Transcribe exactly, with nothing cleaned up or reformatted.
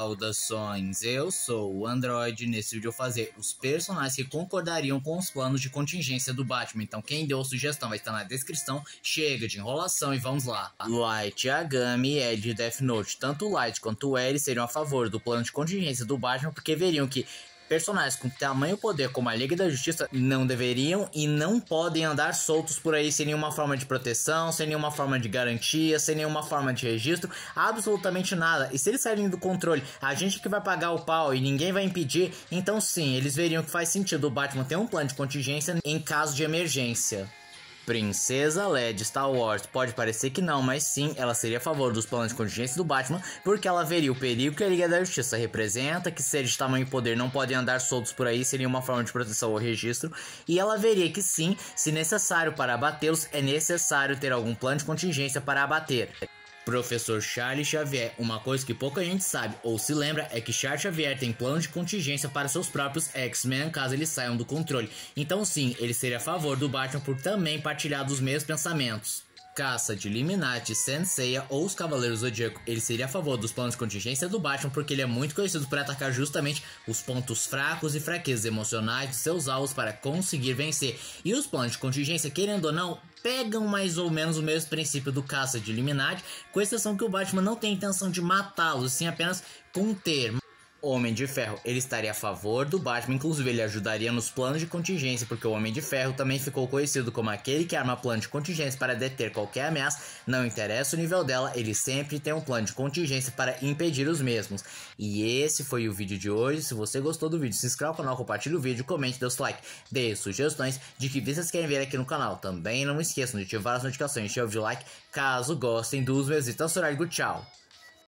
Saudações, eu sou o Android. Nesse vídeo eu vou fazer os personagens que concordariam com os planos de contingência do Batman. Então quem deu a sugestão vai estar na descrição. Chega de enrolação e vamos lá. Light Yagami e Ed de Death Note. Tanto o Light quanto o Ed seriam a favor do plano de contingência do Batman, porque veriam que personagens com tamanho poder como a Liga da Justiça não deveriam e não podem andar soltos por aí sem nenhuma forma de proteção, sem nenhuma forma de garantia, sem nenhuma forma de registro, absolutamente nada. E se eles saírem do controle, a gente que vai pagar o pau e ninguém vai impedir, então sim, eles veriam que faz sentido o Batman ter um plano de contingência em caso de emergência. Princesa Leia de Star Wars. Pode parecer que não, mas sim, ela seria a favor dos planos de contingência do Batman, porque ela veria o perigo que a Liga da Justiça representa, que seres de tamanho e poder não podem andar soltos por aí sem nenhuma forma de proteção ou registro, e ela veria que sim, se necessário para abatê-los, é necessário ter algum plano de contingência para abater. Professor Charles Xavier. Uma coisa que pouca gente sabe ou se lembra é que Charles Xavier tem plano de contingência para seus próprios X-Men caso eles saiam do controle. Então sim, ele seria a favor do Batman por também partilhar dos mesmos pensamentos. Caça de Illuminati, Senseiya ou os Cavaleiros do Zodíaco. Ele seria a favor dos planos de contingência do Batman porque ele é muito conhecido por atacar justamente os pontos fracos e fraquezas emocionais de seus alvos para conseguir vencer. E os planos de contingência, querendo ou não, pegam mais ou menos o mesmo princípio do Caça de Illuminati, com exceção que o Batman não tem intenção de matá-los, sim apenas conter. Homem de Ferro, ele estaria a favor do Batman, inclusive ele ajudaria nos planos de contingência, porque o Homem de Ferro também ficou conhecido como aquele que arma plano de contingência para deter qualquer ameaça, não interessa o nível dela, ele sempre tem um plano de contingência para impedir os mesmos. E esse foi o vídeo de hoje. Se você gostou do vídeo, se inscreva no canal, compartilhe o vídeo, comente, dê seu like, dê sugestões de que vídeos vocês querem ver aqui no canal. Também não esqueçam de ativar as notificações e deixar o like caso gostem dos meus vídeos. Então, tchau!